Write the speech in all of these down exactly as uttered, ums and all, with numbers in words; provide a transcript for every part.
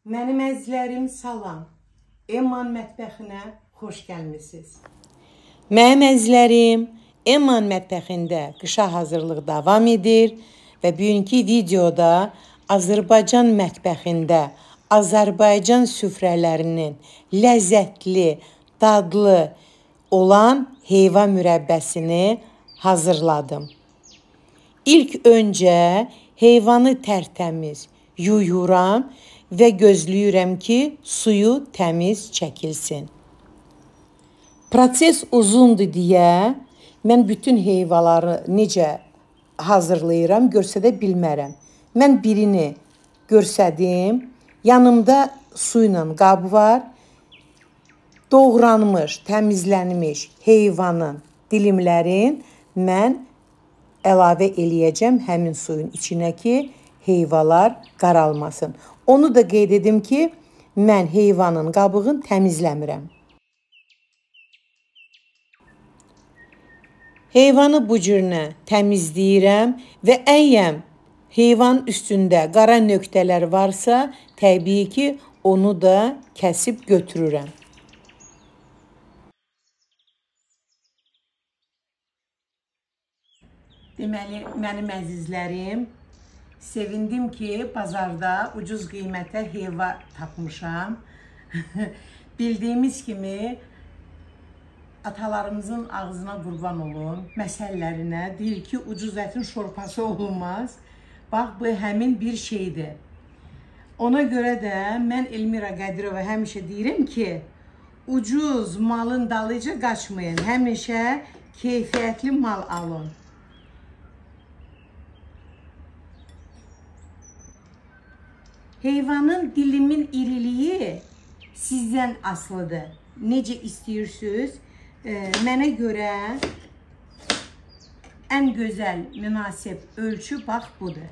Mənim əzizlərim, salam. Eman mətbəxinə xoş gəlmisiniz. Mənim əzizlərim, Eman mətbəxində qışa hazırlıq davam edir və bugünkü videoda Azərbaycan mətbəxində Azərbaycan süfrələrinin ləzzətli, dadlı olan heyva mürəbbəsini hazırladım. İlk öncə heyvanı tərtəmiz yuyuram və gözləyirəm ki, suyu təmiz çəkilsin. Proses uzundur deyə mən bütün heyvaları necə hazırlayıram görsədə bilmərəm. Mən birini görsədim. Yanımda su ilə qab var. Doğranmış, təmizlənmiş heyvanın dilimlərin mən əlavə eləyəcəm həmin suyun içinə ki, heyvalar qaralmasın. Onu da qeyd edim ki, mən heyvanın qabığını təmizləmirəm. Heyvanı bu cürünə təmizləyirəm və əgər heyvanın üstündə qara nöqtələr varsa, təbii ki, onu da kəsib götürürəm. Deməli, mənim əzizlərim, sevindim ki, bazarda ucuz qiymətə heyva tapmışam. Bildiyimiz kimi, atalarımızın ağzına qurban olun, məsəllərinə deyir ki, ucuz ətin şorpası olmaz. Bax, bu həmin bir şeydir. Ona görə də mən Elmira Qədirova həmişə deyirəm ki, ucuz malın dalıca qaçmayın, həmişə keyfiyyətli mal alın. Heyvanın dilimin iriliyi sizdən asılıdır. Necə istəyirsiniz? E, mənə görə ən gözəl, münasib ölçü bax budur.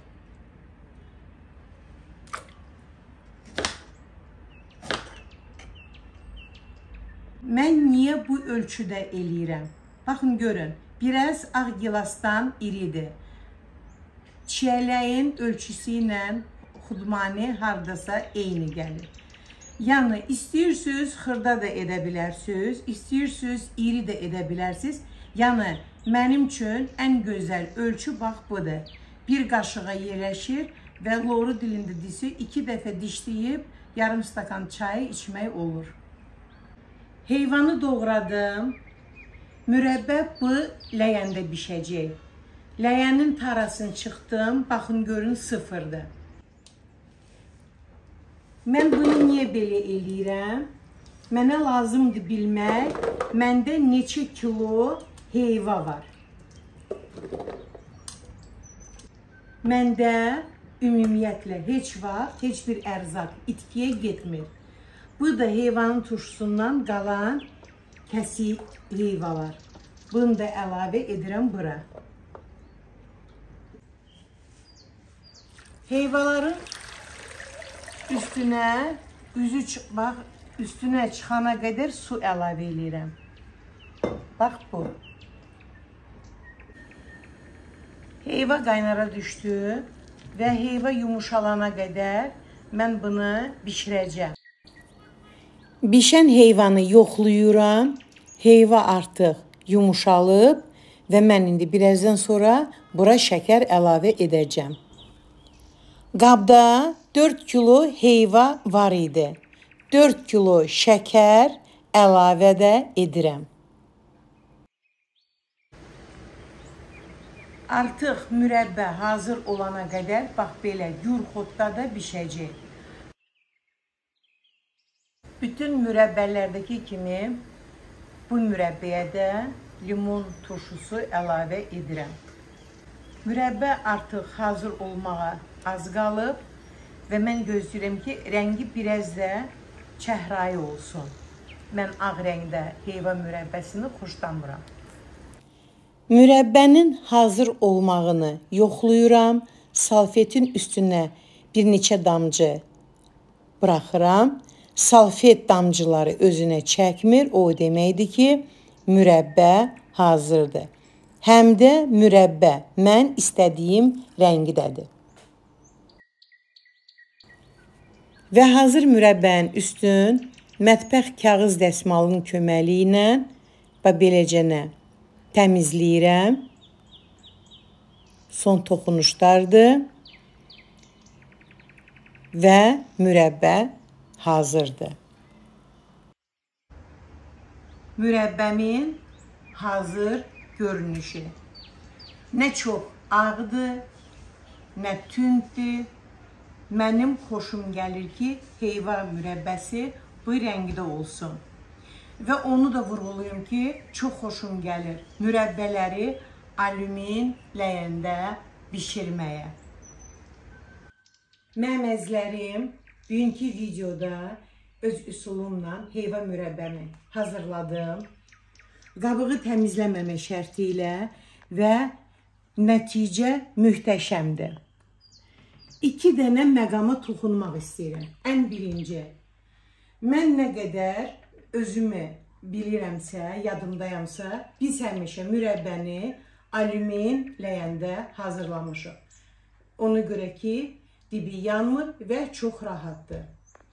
Mən niyə bu ölçüdə eləyirəm? Baxın, görün. Biraz ağ gilasdan iridir. Çiyələyin ölçüsü ilə xudmani hardasa eyni gəlir. Yəni, istəyirsiniz, xırda da edə bilərsiniz, istəyirsiniz, iri də edə bilərsiniz. Yəni, mənim üçün ən gözəl ölçü bax budur. Bir qaşığa yerləşir və loru dilində disi iki dəfə dişləyib yarım stakan çayı içmək olur. Heyvanı doğradım. Mürəbbə bu ləyəndə bişəcək. Ləyənin tarasını çıxdım. Baxın, görün, sıfırdır. Mən bunu niyə belə eləyirəm? Mənə lazımdır bilmək, məndə neçə kilo heyva var. Məndə ümumiyyətlə heç vaxt, heç bir ərzaq itkiyə getmir. Bu da heyvanın turşusundan qalan kəsik heyvalar. Bunu da əlavə edirəm bura. Heyvaların üstünə, üzü bax, üstünə çıxana qədər su əlavə edirəm. Bax bu. Heyva qaynara düşdü və heyva yumuşalana qədər mən bunu bişirəcəm. Bişən heyvanı yoxlayıram. Heyva artıq yumuşalıb və mən indi birazdan sonra bura şəkər əlavə edəcəm. Qabda dörd kilo heyva var idi. dörd kilo şəkər əlavə də edirəm. Artıq mürəbbə hazır olana qədər bax belə gür xodda da bişəcək. Bütün mürəbbələrdəki kimi bu mürəbbəyə də limon turşusu əlavə edirəm. Mürəbbə artıq hazır olmağa az qalıb və mən gözləyirəm ki, rəngi biraz da çəhrayı olsun. Mən ağ rəngdə heyva mürəbbəsini xoşlamıram. Mürəbbənin hazır olmağını yoxlayıram. Salfetin üstünə bir neçə damcı buraxıram. Salfet damcıları özünə çəkmir. O deməkdir ki, mürəbbə hazırdır. Həm də mürəbbə mən istədiyim rəngdədir. Və hazır mürəbbənin üstün mətbəx kağız dəsmalının köməyi ilə beləcənə təmizləyirəm. Son toxunuşlardır və mürəbbə hazırdır. Mürəbbəmin hazır görünüşü. Nə çox ağdır, nə tündür. Mənim xoşum gəlir ki, heyva mürəbbəsi bu rəngdə olsun. Və onu da vurğulayım ki, çox xoşum gəlir mürəbbələri alümin ləyəndə bişirməyə. Mənim əzizlərim, bugünkü videoda öz üsulumla heyva mürəbbəmi hazırladım. Qabığı təmizləməmə şərti ilə və nəticə möhtəşəmdir. İki dənə məqama toxunmaq istəyirəm. Ən birinci, mən nə qədər özümü bilirəmsə, yadımdayamsa, biz həmişə mürəbbəni alümin ləyəndə hazırlamışıq. Ona görə ki, dibi yanmır və çox rahatdır.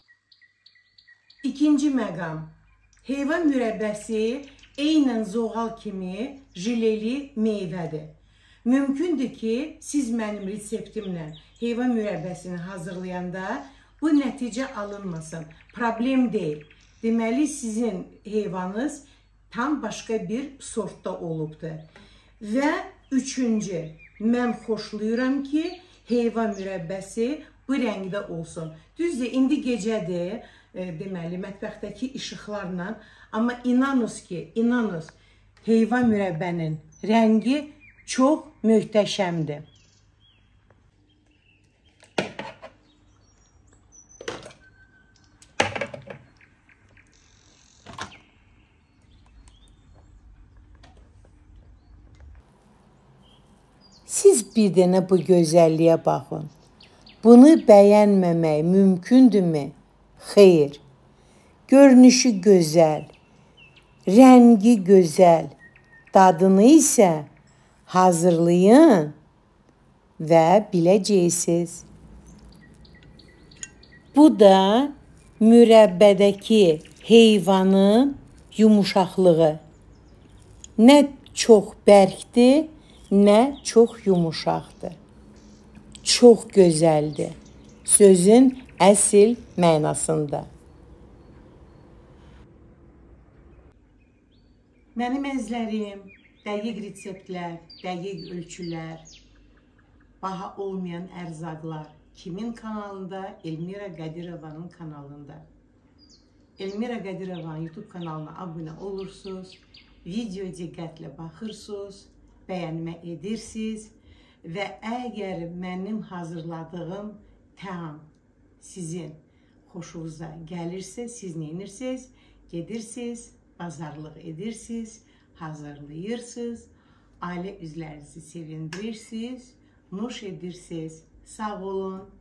İkinci məqam, heyva mürəbbəsi eynən zoğal kimi jileli meyvədir. Mümkündür ki, siz mənim reseptimlə heyva mürəbbəsini hazırlayanda bu nəticə alınmasın. Problem deyil. Deməli, sizin heyvanız tam başqa bir sortda olubdur. Və üçüncü, mən xoşlayıram ki, heyva mürəbbəsi bu rəngdə olsun. Düzdür, indi gecədir, e, deməli, mətbəxdəki işıqlarla. Amma inanız ki, inanız, heyva mürəbbənin rəngi çox möhtəşəmdir. Siz bir dənə bu gözəlliyə baxın. Bunu bəyənməmək mümkündürmü? Xeyr. Görünüşü gözəl, rəngi gözəl, dadını isə hazırlayın və biləcəksiniz. Bu da mürəbbədəki heyvanın yumuşaqlığı. Nə çox bərkdir, nə çox yumuşaqdır. Çox gözəldir. Sözün əsl mənasında. Mənim əzizlərim, dəqiq reseptlər, dəqiq ölçülər, baha olmayan ərzaqlar kimin kanalında? Elmira Qədirovanın kanalında. Elmira Qədirovanın YouTube kanalına abunə olursunuz, video diqqətlə baxırsınız, bəyənmə edirsiniz və əgər mənim hazırladığım təam sizin xoşunuza gəlirsə, siz nə edirsiniz? Gedirsiniz, bazarlıq edirsiniz, hazırlayırsınız, ailə üzvlərinizi sevindirirsiniz, nuş edirsiniz. Sağ olun.